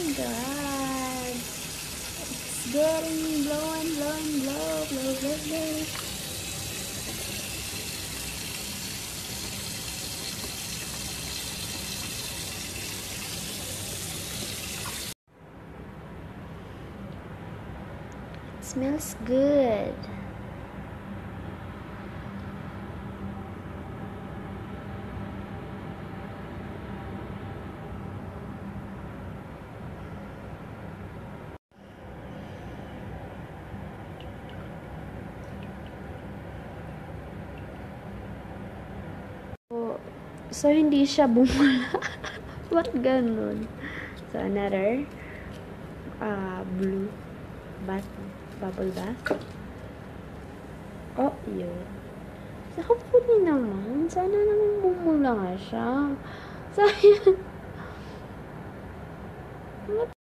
god. It's getting blow and blow and blow, blow, blow, blow. It smells good. So, hindi siya bumula. Ba't ganun? So, another blue bubble bath. Oh, yun. Sa kapuni naman. Sana naman bumula nga siya. Sayang.